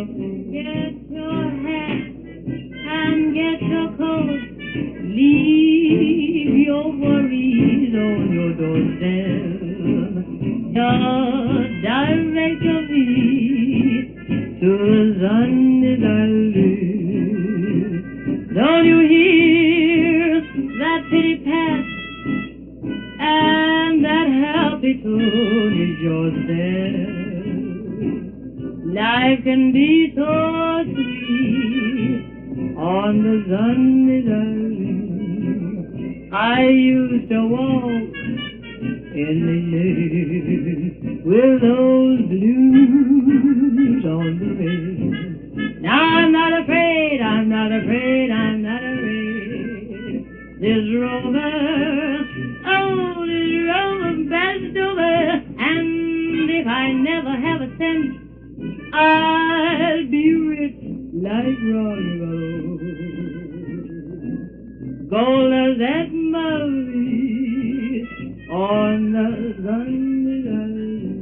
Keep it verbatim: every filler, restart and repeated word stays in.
Get your hat and get your coat. Leave your worries on your doorstep. Just direct your feet to the sun as I live. Don't you hear that pity pat? And that happy tune is your step. Life can be so sweet on the sunny side. I used to walk in the shade with those blues on the way. Now I'm not afraid, I'm not afraid, I'm not afraid. This rover, oh, this rover passed over, and if I never have a cent, I'll be rich like Ronald. Gold as that Marie on the sunny island.